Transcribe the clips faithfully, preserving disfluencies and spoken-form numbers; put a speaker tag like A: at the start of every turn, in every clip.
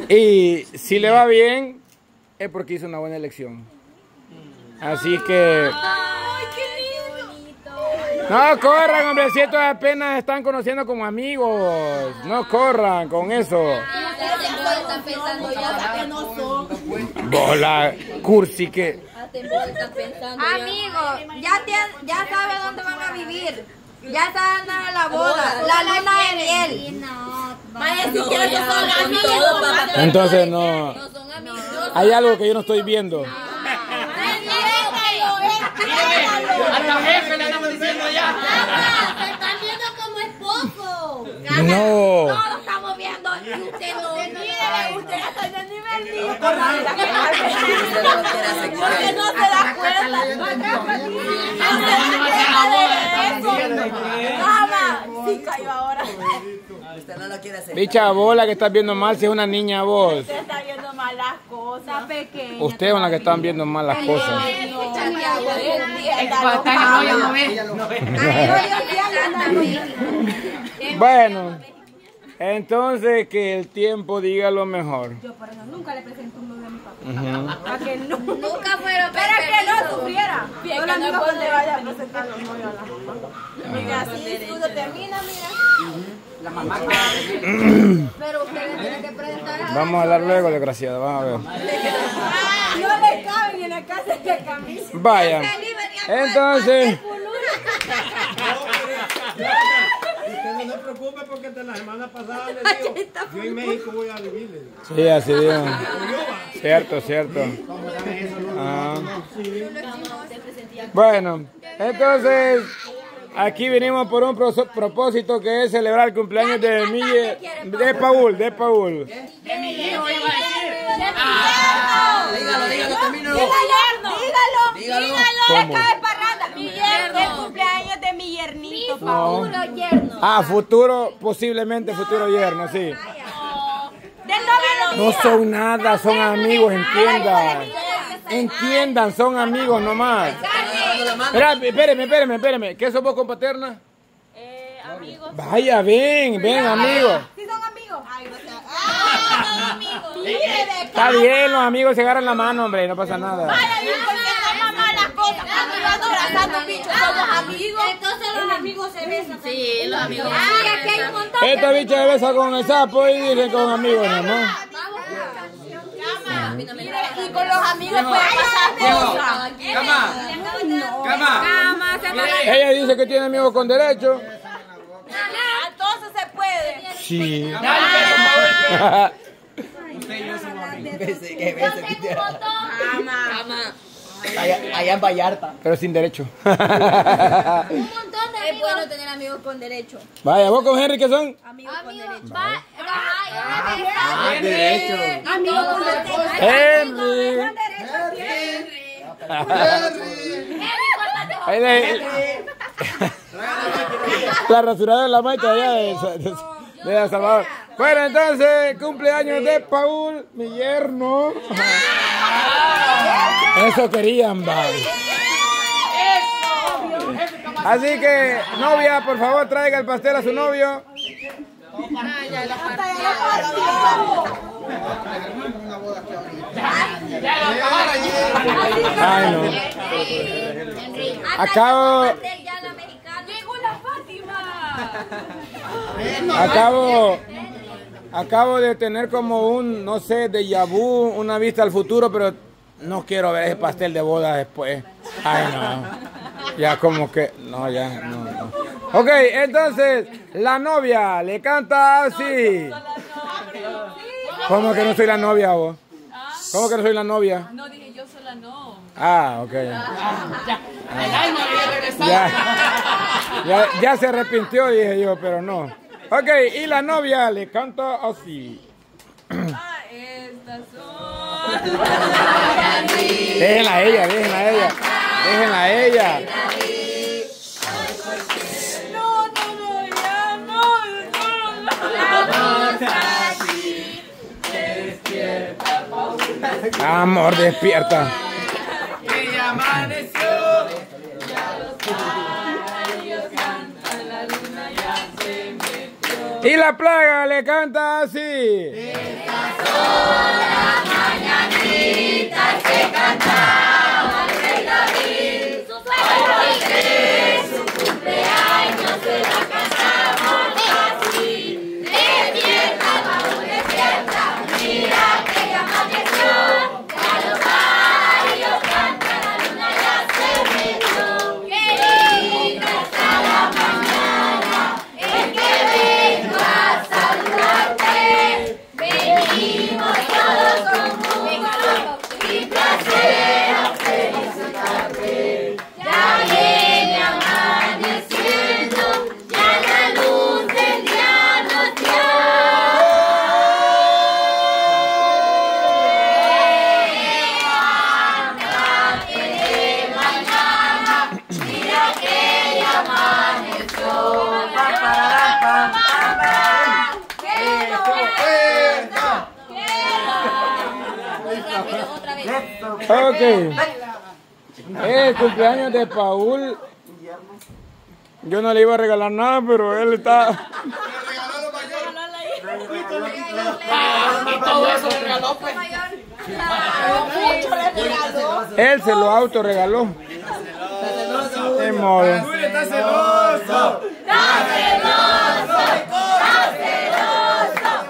A: Y si le va bien, es porque hizo una buena elección. Así que...
B: ¡Ay, qué lindo!
A: No corran, hombre, si estos apenas están conociendo como amigos. No corran con eso. Bola, cursi que...
B: Amigo, ya, te- ya sabe dónde van a vivir. Ya está dando la boda, la luna de miel. Vaya, si quieres que son amigos.
A: Entonces no... Hay algo que yo no estoy viendo.
C: Hasta jefe le estamos diciendo ya.
B: Se están viendo como esposo.
A: No.
B: Todos estamos viendo y usted no. Mire, usted ya está en el nivel mío. Porque no se da cuenta. Mamá, sí cayó ahora.
D: Usted no lo quiere hacer.
A: Dicha bola que estás viendo mal si es una niña vos.
B: Usted está viendo mal las cosas. Pequeña.
A: Ustedes son las que están viendo mal las cosas. Bueno, entonces que el tiempo diga lo mejor.
B: Yo por eso nunca le presento un novio a mi papá.
A: Uh-huh.
B: Para que no, nunca fuera para que no sufriera. Yo la amiga cuando vaya a presentar los novios a la mamá. Mira, así tú no terminas, mira.
D: La mamá.
B: Pero ustedes tienen que presentar a...
A: Vamos a hablar luego, desgraciada, vamos a ver.
B: No le caben en la casa de camisa.
A: Vaya. Entonces,
E: Usted no se preocupe porque de la semana pasada le digo, yo en México voy a vivir.
A: sí, así digo. Cierto, cierto. Ah. Bueno, entonces, aquí venimos por un pro- propósito que es celebrar el cumpleaños de Mille, de Paul, de Paul.
C: De mi hijo iba a decir.
D: Dígalo, dígalo, termínalo.
B: Dígalo, dígalo,
D: Dígalo.
B: dígalo,
A: ¿Cómo?
B: deja de parranda. Mi yerno, el cumpleaños de mi yernito,
A: No.
B: Paul. yerno.
A: Ah, futuro, posiblemente futuro yerno, sí.
B: Del novio
A: No son nada, son amigos, entiendan. Entiendan, son amigos nomás. Espera, espéreme, espéreme, espéreme. ¿Qué sos vos con Paterna?
B: Eh, amigos.
A: Vaya, ven, ven, amigos.
B: ¿Sí son amigos? Ay, no sé. Ah, son amigos.
A: Está bien, los amigos se agarran la mano, hombre, no pasa nada.
B: Vaya, bien, porque no mamá las cosas. Cuando abrazando bichos, somos amigos. Entonces los amigos se besan. Sí, los amigos. Ah, aquí hay un montón.
A: Esta bicha se besa con el sapo y dicen con amigos nomás.
B: Y con los amigos puede pasar cosas.
D: Cama. Cama.
B: Cama, se para.
A: Ella dice que tiene amigos con derecho.
B: Entonces se puede.
A: Sí.
D: Bese, que bese.
B: Cama.
D: Allá, allá en Vallarta.
A: Pero sin derecho.
B: Un montón de amigos. Es bueno tener amigos con derecho.
A: Vaya, ¿vos con Henry qué son?
B: Amigos con derecho. Va,
D: Ah, derecho.
B: amigos con derecho.
A: Henry. Ahí le- La rasurada de la maita allá de, de, de El Salvador. Bueno, entonces, cumpleaños de Paul, mi yerno. Eso querían, va. Así que, novia, por favor, traiga el pastel a su novio. Ay, no. Acabo,
B: Llegó la Fátima.
A: acabo, acabo de tener como un, no sé, déjà vu, una vista al futuro, pero no quiero ver ese pastel de boda después. Ay, no. Ya como que, no, ya, no, no. Ok, entonces, la novia le canta así. ¿Cómo que no soy la novia vos? ¿Cómo que no soy la novia?
F: No, dije yo sola no.
A: Ah, ok. Ya, ya, ya se arrepintió, dije yo, pero no. Ok, y la novia le canta así.
F: Ah, estas son.
A: Déjenla a ella, déjenla a ella. Déjenla a ella.
F: No, no, no, ya, no, no, no.
A: Amor, despierta.
C: Ella amaneció.
F: Ya los rayos cantan, la luna ya se metió.
A: Y la plaga le canta así.
B: Estas son las mañanitas que cantaba el rey David. Porque su cumpleaños se la cantamos así. Despierta, vamos, despierta, mira que ya amaneció. Ya los gallos cantan, la luna ya se metió. Qué linda está la mañana en que vengo a saludarte. Venimos todos con gusto y placer a felicitarte. Ya viene amaneciendo, ya la luz del día nos dio. Levántate de mañana, mira que ya amaneció. ¡Qué despierta! Otra vez.
A: Ok. El cumpleaños de Paul. Yo no le iba a regalar nada, pero él está.
C: Y todo eso le regaló, pues.
A: Él se lo autorregaló. De modo.
E: Julio está celoso.
B: ¡Está celoso! ¡Está celoso!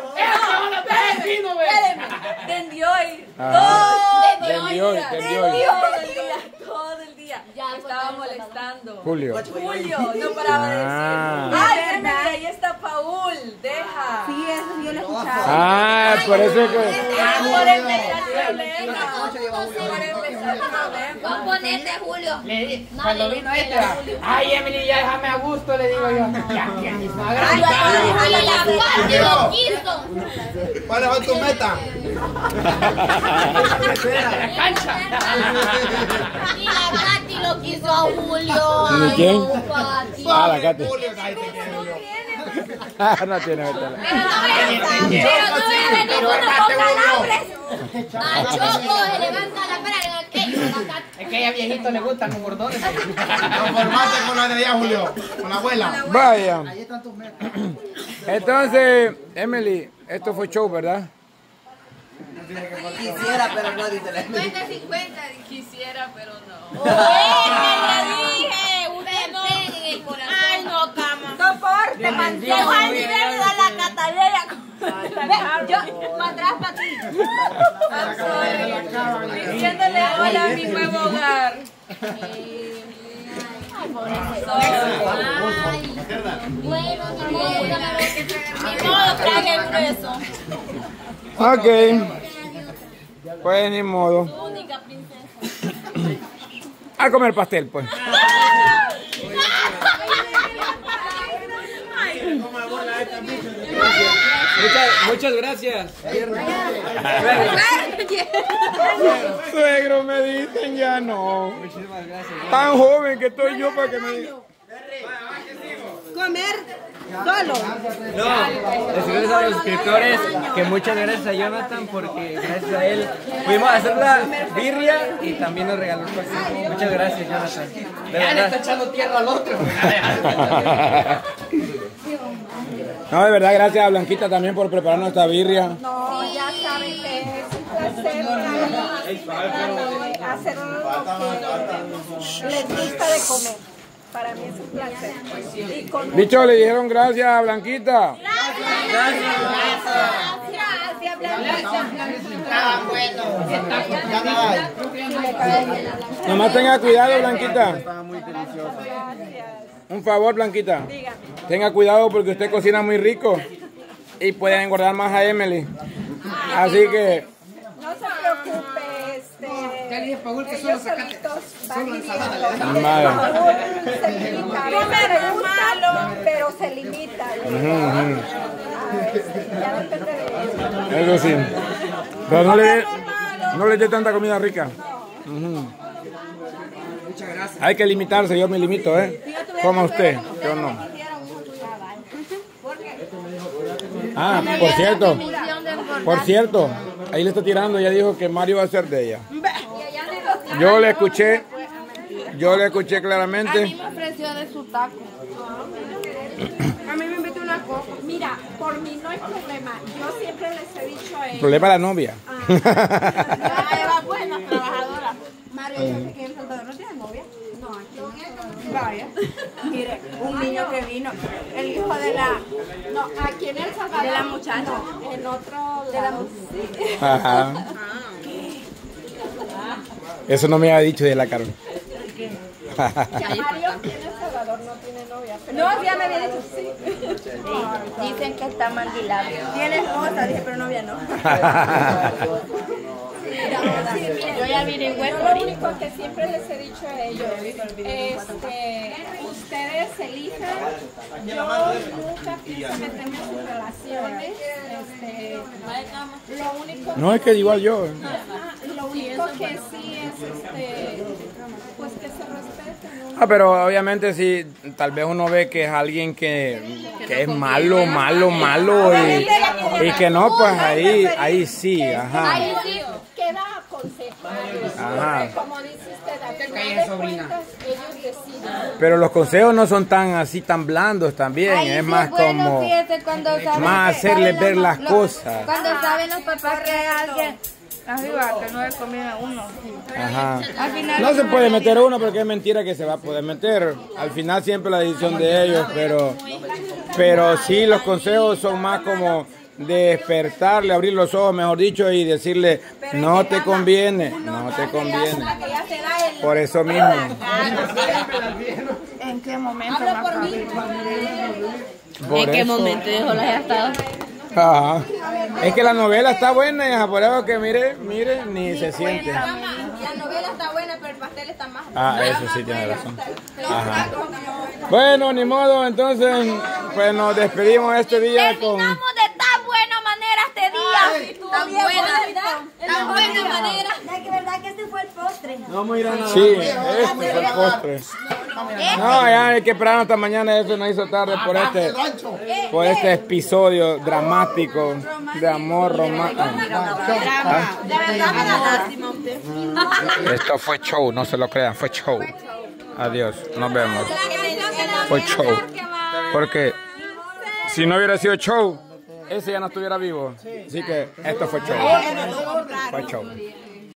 F: Vendió hoy.
A: Ah,
F: Todo el
A: vendió hoy,
F: día.
A: vendió hoy.
F: Todo el día. Todo el día. Me estaba molestando.
A: Julio.
F: Julio, no paraba de
A: Ah.
F: decir. Ay, Emily, ahí está Paul. Deja.
B: Sí, eso yo lo escuchaba.
A: Ah, por eso es que.
F: Por empezar el problema. Por empezar el problema.
B: Componente, Julio.
C: Le di- cuando vino este, va, ay, Emily, ya déjame a gusto, le digo yo. Ya, que ni su agrado.
B: Ay, la Pati lo quiso.
E: ¿Cuáles son tus metas?
C: La cancha.
B: Y la Pati lo quiso a Julio.
A: ¿Ni
B: Ay,
A: quién?
B: no, Pati.
A: Ah, la Katy.
E: Julio, ahí te quiero yo.
A: Ah, no tiene ventana.
B: Pero no voy a venir uno con calambres. A Choco se levanta la pera aquello.
C: Es que a ella viejito le gustan los gordones.
E: Conformate con la de allá, Julio. Con la abuela.
A: Vaya. Entonces, Emily, esto fue show, ¿verdad?
D: Quisiera, pero no, dice la
B: cincuenta cincuenta.
F: Quisiera, pero no.
B: Le dije, usted no. En el corazón. Ay, no, cama.
F: Soporte, man.
B: Llegó al nivel de dar la catalera. Yo, para atrás, para ti.
F: I'm sorry. Diciéndole hola a mi nuevo hogar.
B: Bueno, ni modo, ni modo, trague grueso.
A: Ok. Pues ni modo.
B: Única princesa.
A: A comer pastel, pues.
D: Muchas, muchas gracias.
A: Suegro, me dicen ya no. Tan joven que estoy yo para que me digan.
G: Comer solo.
D: No, decirles a los suscriptores que muchas gracias a Jonathan porque gracias a él pudimos hacer la birria y también nos regaló el pastel. Muchas gracias, Jonathan. De
C: Ya le está
D: verdad.
C: echando tierra al otro.
A: No, de verdad, gracias a Blanquita también por prepararnos esta birria.
G: No, ya saben que es un placer para mí hacer lo que les gusta de comer. Para mí es un placer. Y con
A: Dicho, le dijeron gracias a Blanquita. Nomás tenga cuidado, Blanquita. Un favor, Blanquita. Tenga cuidado porque usted cocina muy rico y puede engordar más a Emily. Así que
G: no se preocupe, este,
C: Ya le dije a Paul que solo
G: ellos
C: sacate.
G: solitos van
C: Solo ensalada
G: viviendo.
C: le
A: Vale.
G: Paul se limita, a veces le gusta, pero se limita. Ah, este, ya depende de él.
A: eso sí. Pero no le dé no le dé tanta comida rica. Ujú. Hay que limitarse, yo me limito, ¿eh? Como usted, yo no. Ah, por cierto, por cierto, ahí le está tirando, ella dijo que Mario va a ser de ella. Yo le escuché, yo le escuché
B: A mí
A: claramente.
B: me ofreció de su taco.
G: A mí me invitó una hago, mira, por mí no hay problema. Yo siempre les he dicho a ellos.
A: Problema la novia.
G: Ah, Eva, buena, trabajadora.
B: Mario, yo sé que en El Salvador no tiene novia.
G: No, aquí no.
B: Vaya. Mire, un niño que vino, el hijo de la...
G: No, aquí en El Salvador.
B: De la muchacha.
G: No, en otro
B: De la
G: lado.
B: sí.
A: Ajá. Eso no me había dicho de la Carmen.
G: Que Mario aquí en El Salvador no tiene novia. Pero
B: No, ya me había dicho sí. Dicen que está mandilado. Tiene esposa, dije, pero novia no.
G: Yo ya averigüé. Lo único que siempre les he dicho a ellos, este, ustedes elijan. Yo nunca pienso meterme en sus relaciones. Este, lo único
A: No, es que igual yo.
G: Ajá, lo único que sí es, este, pues que se respeten.
A: Ah, pero obviamente si tal vez uno ve que es alguien que, que es malo, malo, malo y, y que no, pues ahí, ahí sí, ajá.
G: Ahí sí queda aconsejado.
A: Ajá.
G: Porque como dice usted, a final de cuentas, ellos deciden.
A: Pero los consejos no son tan así, tan blandos también,
B: Ahí
A: es
B: sí
A: más
B: bueno,
A: como,
B: fíjate, cuando saben
A: más
B: que-
A: hacerles
B: saben
A: ver
B: los-
A: las
B: los-
A: cosas.
B: Cuando saben los papás que alguien arriba, que no le conviene a uno.
A: Ajá.
B: Al final
A: No se puede meter uno porque es mentira que se va a poder meter. Al final siempre la decisión de ellos, pero, pero sí los consejos son más como despertarle, abrir los ojos, mejor dicho, y decirle, no te conviene, no te conviene. Por eso mismo.
B: ¿En qué momento?
G: Habla por mí.
A: Por
B: ¿En qué
A: eso.
B: momento dijo la estado?
A: Ajá. Es que la novela está buena y por eso que mire, mire, ni se siente.
B: La novela está buena, pero el pastel está más.
A: Ah, eso sí tiene razón. Ajá. Bueno, ni modo, entonces, pues nos despedimos este día con...
B: Terminamos de tan buena manera este día. Tan buena, tan buena manera. Es que verdad que este fue el postre.
A: Sí, este fue el postre. No, ya hay que esperar hasta mañana, eso nos hizo tarde por este, por este episodio dramático de amor romántico. Esto fue show, no se lo crean, fue show. Adiós, nos vemos. Fue show. Porque si no hubiera sido show, ese ya no estuviera vivo. Así que esto fue show. Fue show.